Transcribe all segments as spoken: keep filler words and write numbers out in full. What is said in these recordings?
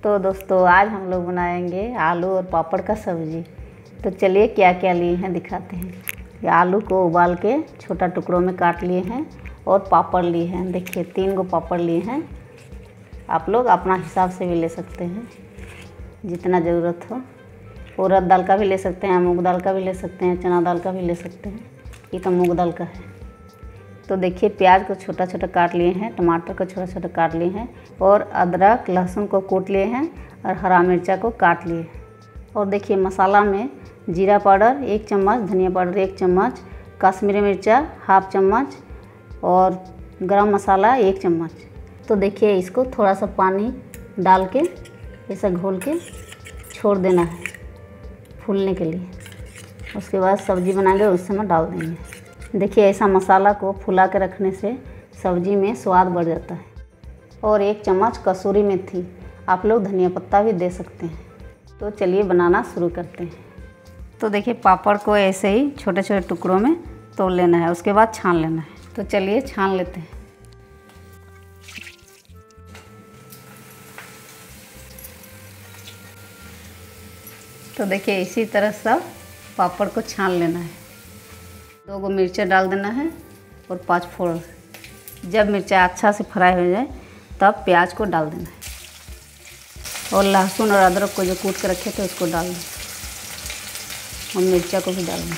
तो दोस्तों आज हम लोग बनाएंगे आलू और पापड़ का सब्ज़ी। तो चलिए क्या क्या लिए हैं दिखाते हैं। ये आलू को उबाल के छोटा टुकड़ों में काट लिए हैं और पापड़ लिए हैं। देखिए तीन गो पापड़ लिए हैं। आप लोग अपना हिसाब से भी ले सकते हैं जितना ज़रूरत हो। उड़द दाल का भी ले सकते हैं, मूंग दाल का भी ले सकते हैं, चना दाल का भी ले सकते हैं। ये तो मूंग दाल का है। तो देखिए प्याज को छोटा छोटा काट लिए हैं, टमाटर को छोटा छोटा काट लिए हैं और अदरक लहसुन को कूट लिए हैं और हरा मिर्चा को काट लिए। और देखिए मसाला में जीरा पाउडर एक चम्मच, धनिया पाउडर एक चम्मच, कश्मीरी मिर्चा हाफ चम्मच और गरम मसाला एक चम्मच। तो देखिए इसको थोड़ा सा पानी डाल के ऐसा घोल के छोड़ देना है फूलने के लिए। उसके बाद सब्ज़ी बनाएंगे उस समय डाल देंगे। देखिए ऐसा मसाला को फुला के रखने से सब्ज़ी में स्वाद बढ़ जाता है। और एक चम्मच कसूरी मेथी, आप लोग धनिया पत्ता भी दे सकते हैं। तो चलिए बनाना शुरू करते हैं। तो देखिए पापड़ को ऐसे ही छोटे छोटे टुकड़ों में तोड़ लेना है, उसके बाद छान लेना है। तो चलिए छान लेते हैं। तो देखिए इसी तरह सब पापड़ को छान लेना है। दो गो मिर्चा डाल देना है और पाँच फोड़न। जब मिर्चा अच्छा से फ्राई हो जाए तब प्याज को डाल देना है और लहसुन और अदरक को जो कूट कर रखे थे उसको डाल दें और मिर्चा को भी डाल दें।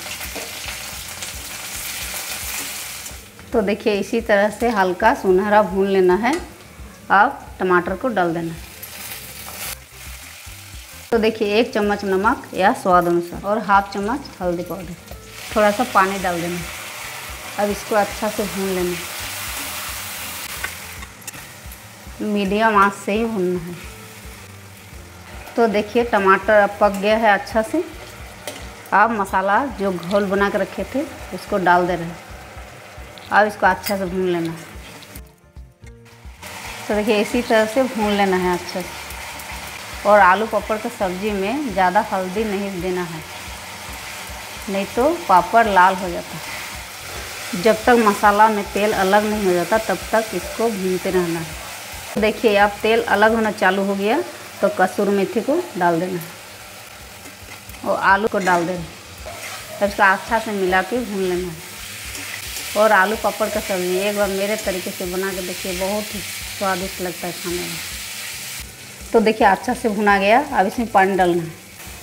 तो देखिए इसी तरह से हल्का सुनहरा भून लेना है। अब टमाटर को डाल देना है। तो देखिए एक चम्मच नमक या स्वाद अनुसार और हाफ चम्मच हल्दी पाउडर, थोड़ा सा पानी डाल देना। अब इसको अच्छा से भून लेना, मीडियम आंच से ही भूनना है। तो देखिए टमाटर अब पक गया है अच्छा से। अब मसाला जो घोल बना कर रखे थे उसको डाल दे रहे हैं। अब इसको अच्छा से भून लेना है। तो देखिए इसी तरह से भून लेना है अच्छे से। और आलू पापड़ की सब्ज़ी में ज़्यादा हल्दी नहीं देना है, नहीं तो पापड़ लाल हो जाता है। जब तक मसाला में तेल अलग नहीं हो जाता तब तक इसको भूनते रहना है। देखिए अब तेल अलग होना चालू हो गया तो कसूरी मेथी को डाल देना है और आलू को डाल देना है। तब इसका अच्छा से मिला के भून लेना है। और आलू पापड़ का सब्ज़ी एक बार मेरे तरीके से बना के देखिए, बहुत ही स्वादिष्ट लगता है खाने में। तो देखिए अच्छा से भुना गया। अब इसमें पानी डालना है।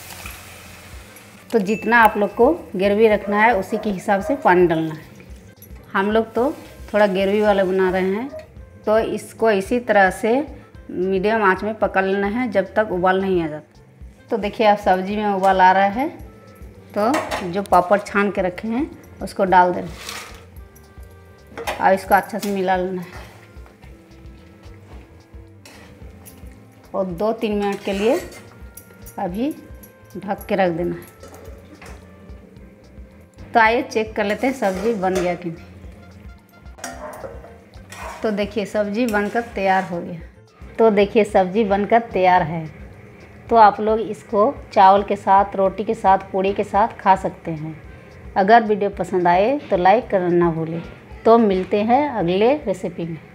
तो जितना आप लोग को ग्रेवी रखना है उसी के हिसाब से पानी डालना है। हम लोग तो थोड़ा ग्रेवी वाला बना रहे हैं, तो इसको इसी तरह से मीडियम आंच में पका लेना है जब तक उबाल नहीं आ जाता। तो देखिए अब सब्ज़ी में उबाल आ रहा है तो जो पापड़ छान के रखे हैं उसको डाल दे रहे हैं। अब इसको अच्छा से मिला लेना है और दो तीन मिनट के लिए अभी ढक के रख देना है। तो आइए चेक कर लेते हैं सब्ज़ी बन गया कि नहीं। तो देखिए सब्ज़ी बनकर तैयार हो गया। तो देखिए सब्ज़ी बनकर तैयार है। तो आप लोग इसको चावल के साथ, रोटी के साथ, पूड़ी के साथ खा सकते हैं। अगर वीडियो पसंद आए तो लाइक करना ना भूलें। तो मिलते हैं अगले रेसिपी में।